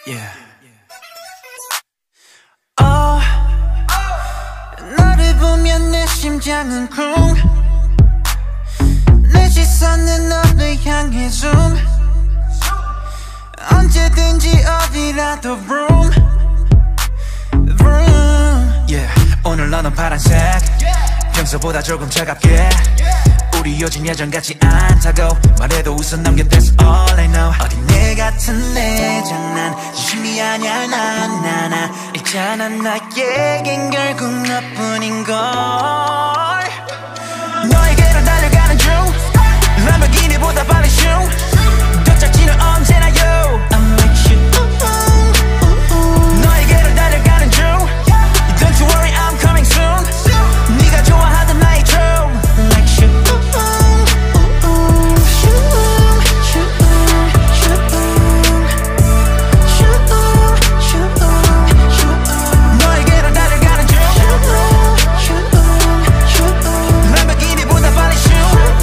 Yeah. 너를 보면 내 심장은 쿵 내 시선은 너를 향해 zoom 언제든지 어디라도 vrum vrum yeah. 오늘 너는 파란색 평소보다 조금 차갑게 우리 요즘 예전같이 안타고 마레도 웃어 넘겨 that's all I know 어린애 같은 내 장난 진심이 아냐 나나나 있잖아 나에겐 결국 너뿐인걸 너에게로 달려가는 중 람보르기니보다 빨리 슝 도착지는 언제나 you I'm like you 너에게로 달려가는 중 Don't you worry I'm coming soon 네가 좋아하던 나의 drum Like you 너에게로 달려가는 중 람보르기니보다 빨리 슝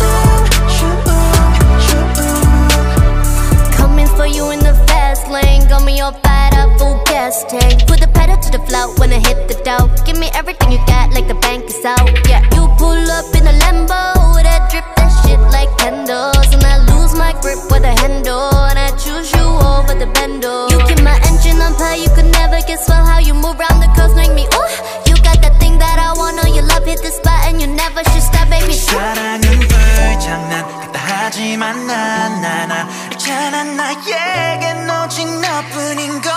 Coming for you in the fast lane got me all fired up, full gas tank put the pedal to the floor when I hit the dough give me everything you got like the bank is out yeah you pull up in a Lambo that drip that shit like candles and I lose my grip with the handle and I choose you over the bendo you keep my engine on fire you could never guess well how you move round the curves make me ooh you got that thing that I want know your love hit the spot and you never should stop baby 사랑은 불장난 같다 하지만 난 있잖아 나에겐 오직 너뿐인걸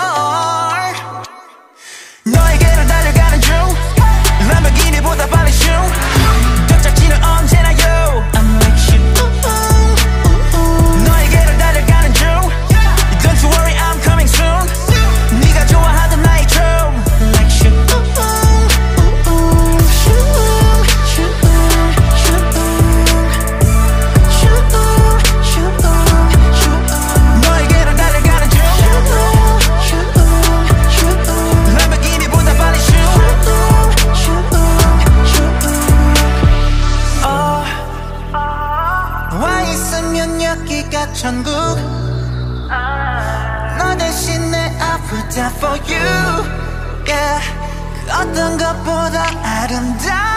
너에게로 달려가는 중 람보르기니보다 빨리 슝 도착지는 언제나 you I'm like you 너에게로 달려가는 중 Don't you worry I'm coming soon 네가 좋아하던 나의 drum Like you 너에게로 달려가는 중 람보르기니보다 빨리 슝 와 있으면 여기가 천국 너 대신 내 아프다 for you yeah 그 어떤 것보다 아름다워